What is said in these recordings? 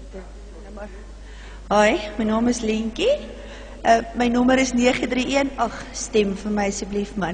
Hoi, my naam is Lienkie. My nommer is 931. Ag, stem vir my asseblief man.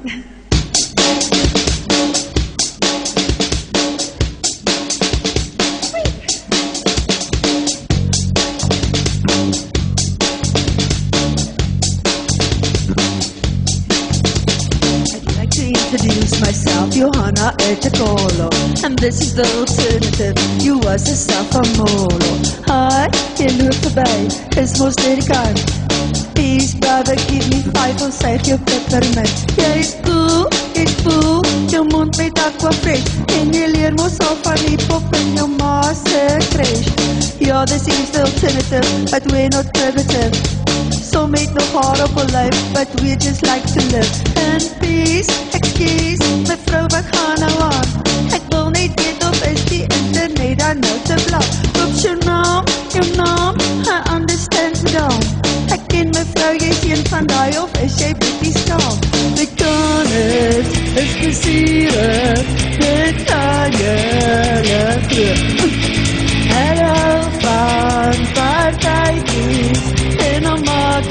Introduce myself, Johanna Etekolo, and this is the alternative. You was a Safamolo. Hi, jy loop verby, is mos net die kant. Peace, brother, give me 5 of sy jou peppermint. Jy's cool, jou mond met aqua fresh, en jy leer mos al van die pop in jou ma se crash. Ja, this is the alternative, but we're not primitive. Some het nog haar op haar lyf, but we just like to live. And peace, excuse, mevrou, wat gaan nou aan? Ek wil net weet of is die internet dan nou te blad. Oeps, jou naam, I understand down. Ek ken mevrou, jy is een van die, of is jy bietjie staan? Dit kan is plesierig, dit kan jylle groot. Hallo van partijkies, en dan maak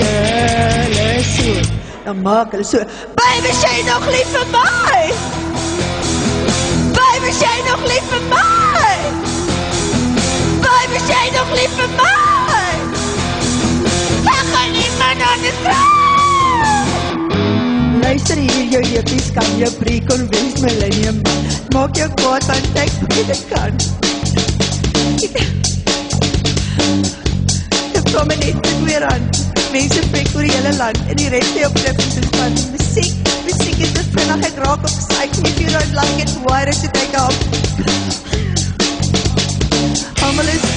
hulle so. Baby, is jy nog lief vir my? Baby, is jy nog lief vir my? Baby, is jy nog lief vir my? Ek gaan niemand anders kry. Luister hier, jou jippies kan jou pre-convince millennium man. Maak jou kwaad, want ek weet ek kan. Ek kom net met weer aan. Mense pek oor die hele land, en die rest die op klippings is van muziek is dit vinnig, ek raak op gesyk, if you don't like it, why don't you take off? Allemaal is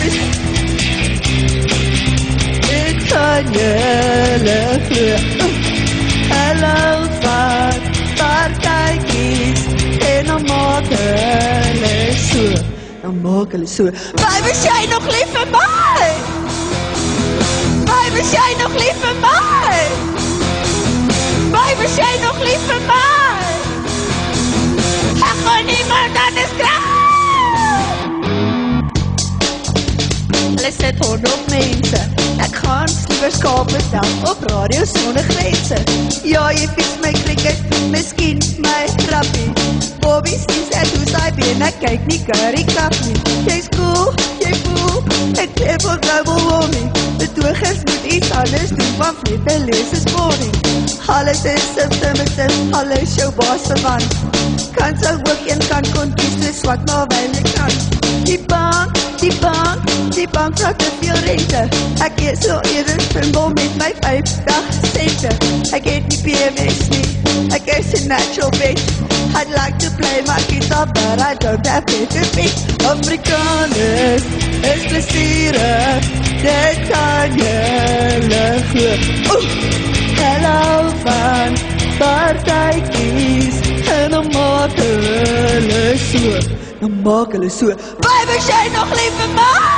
dit kan jylle glo. Hallo van partijkies, en dan maak hulle so. Baby, is jy nog lief vir my? Baby, is jy nog lief vir my? Baby, is jy nog lief vir my? Ek gaan niemand anders kry. Hulle sit honderd mense. Ek gaan liever skaap bestel op radio sonder grense. Ja, jy fiets my cricket, miskien my rappie. Bobby sties en hoe sy been, ek kyk nie curry kap nie. Jy's cool, jy voel, ek leef op global warming. Betogers moet iets anders doen, want vlete lees is boring. Alles is symptomative, alles jou baas verwant. Kan sy ook een kant kon kies, dus swak maar wel jy kan. Die bank vraag te veel rente. Ek eet so eerder spinbol met my 50 cente. Ek eet nie PMS nie, ek is a natural bitch. I'd like to play my guitar, but I don't have it to pitch. Afrikaners is plesierig, dit kan jylle glo. Hello van partijkies, en dan maak hulle so. Baby, is jy nog lief vir my?